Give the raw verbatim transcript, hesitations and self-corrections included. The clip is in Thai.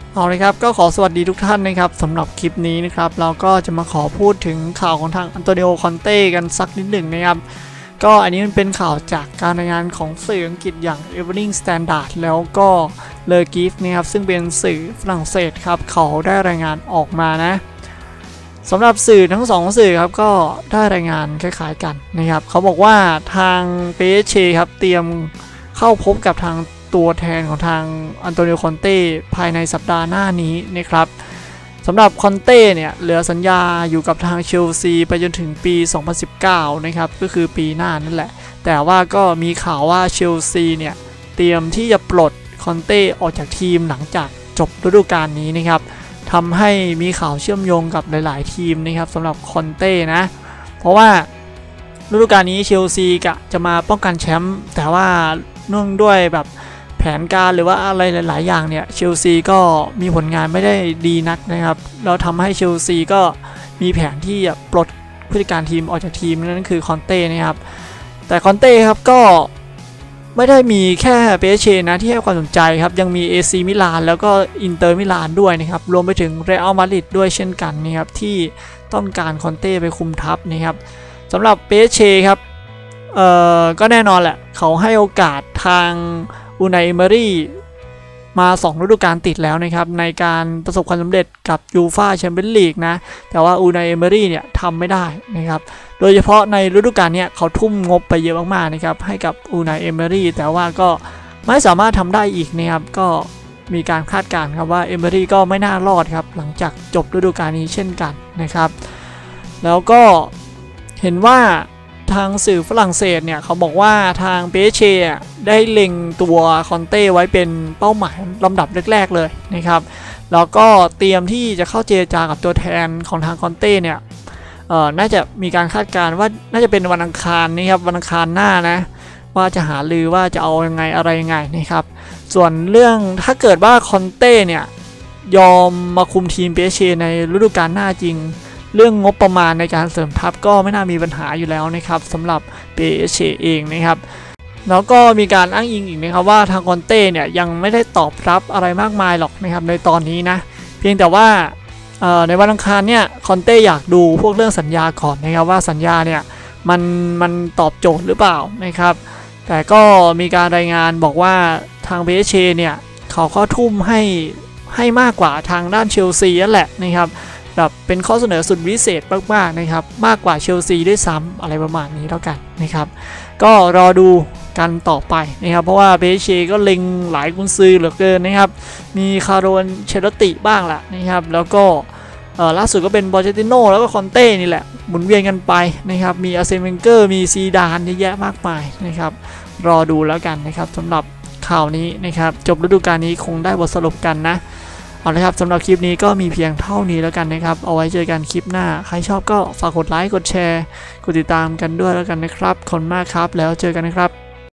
เอาเลยครับก็ขอสวัสดีทุกท่านนะครับสำหรับคลิปนี้นะครับเราก็จะมาขอพูดถึงข่าวของทางอันโตนิโอ คอนเต้กันสักนิดหนึ่งนะครับก็อันนี้มันเป็นข่าวจากการรายงานของสื่ออังกฤษอย่าง Evening Standard แล้วก็เลอกิฟนะครับซึ่งเป็นสื่อฝรั่งเศสครับเขาได้รายงานออกมานะสำหรับสื่อทั้งสองสื่อครับก็ได้รายงานคล้ายๆกันนะครับเขาบอกว่าทาง พี เอส จี ครับเตรียมเข้าพบกับทางตัวแทนของทางอันโตนิโอ คอนเต้ภายในสัปดาห์หน้านี้นะครับสำหรับคอนเต้เนี่ยเหลือสัญญาอยู่กับทางเชลซีไปจนถึงปีสองพันสิบเก้านะครับก็คือปีหน้านั่นแหละแต่ว่าก็มีข่าวว่าเชลซีเนี่ยเตรียมที่จะปลดคอนเต้ออกจากทีมหลังจากจบฤดูกาลนี้นะครับทำให้มีข่าวเชื่อมโยงกับหลายๆทีมนะครับสำหรับคอนเต้นะเพราะว่าฤดูกาลนี้เชลซีกะจะมาป้องกันแชมป์แต่ว่าเนื่องด้วยแบบแผนการหรือว่าอะไรหลายๆอย่างเนี่ยเชลซีก็มีผลงานไม่ได้ดีนักนะครับแล้วทำให้เชลซีก็มีแผนที่จะปลดผู้จัดการทีมออกจากทีมนั่นคือคอนเต้นะครับแต่คอนเต้ครับก็ไม่ได้มีแค่ พี เอส จี นะที่ให้ความสนใจครับยังมี เอ ซี มิลานแล้วก็อินเตอร์มิลานด้วยนะครับรวมไปถึงเรอัลมาดริดด้วยเช่นกันนะครับที่ต้องการคอนเต้ไปคุมทัพนะครับสำหรับ พี เอส จี ครับเอ่อก็แน่นอนแหละเขาให้โอกาสทางอูไน เอเมอรี่มาสองฤดูกาลติดแล้วนะครับในการประสบความสำเร็จกับยูฟ่าแชมเปี้ยนลีกนะแต่ว่าอูไน เอเมอรี่เนี่ยทำไม่ได้นะครับโดยเฉพาะในฤดูกาลนี้เขาทุ่มงบไปเยอะมากๆนะครับให้กับอูไน เอเมอรี่แต่ว่าก็ไม่สามารถทำได้อีกนะครับก็มีการคาดการณ์ครับว่าเอเมอรี่ก็ไม่น่ารอดครับหลังจากจบฤดูกาลนี้เช่นกันนะครับแล้วก็เห็นว่าทางสื่อฝรั่งเศสเนี่ยเขาบอกว่าทาง พี เอส จี ได้เล็งตัวคอนเต้ไว้เป็นเป้าหมายลำดับแรกๆเลยนะครับแล้วก็เตรียมที่จะเข้าเจรจากับตัวแทนของทางคอนเต้เนี่ยเอ่อน่าจะมีการคาดการณ์ว่าน่าจะเป็นวันอังคารนี่ครับวันอังคารหน้านะว่าจะหาลือว่าจะเอายังไงอะไรยังไงนะครับส่วนเรื่องถ้าเกิดว่าคอนเต้เนี่ยยอมมาคุมทีม พี เอส จี ในฤดูกาลหน้าจริงเรื่องงบประมาณในการเสริมทัพก็ไม่น่ามีปัญหาอยู่แล้วนะครับสำหรับ พี เอส จี เองนะครับแล้วก็มีการอ้างอิงอีกนะครับว่าทางคอนเต้เนี่ยยังไม่ได้ตอบรับอะไรมากมายหรอกนะครับในตอนนี้นะเพียงแต่ว่าในวันอังคารเนี่ยคอนเต้อยากดูพวกเรื่องสัญญาก่อนนะครับว่าสัญญาเนี่ยมันมันตอบโจทย์หรือเปล่านะครับแต่ก็มีการรายงานบอกว่าทาง พี เอส จี เนี่ยเขาก็ทุ่มให้ให้มากกว่าทางด้านเชลซีนั่นแหละนะครับแบบเป็นข้อเสนอสุดวิเศษมากๆนะครับมากกว่าเชลซีด้วยซ้ำอะไรประมาณนี้แล้วกันนะครับก็รอดูกันต่อไปนะครับเพราะว่า พี เอส จี ก็เล็งหลายกุนซือเหลือเกินนะครับมีคาร์โรนเชลติบ้างแหละนะครับแล้วก็ล่าสุดก็เป็นบอเชติโน่แล้วก็คอนเต้นี่แหละหมุนเวียนกันไปนะครับมีอาร์เซนเวนเกอร์มีซีดานเยอะแยะมากมายนะครับรอดูแล้วกันนะครับสำหรับข่าวนี้นะครับจบฤดูกาลนี้คงได้บทสรุปกันนะเอาละครับสำหรับคลิปนี้ก็มีเพียงเท่านี้แล้วกันนะครับเอาไว้เจอกันคลิปหน้าใครชอบก็ฝากกดไลค์กดแชร์กดติดตามกันด้วยแล้วกันนะครับขอบคุณมากครับแล้วเจอกันนะครับ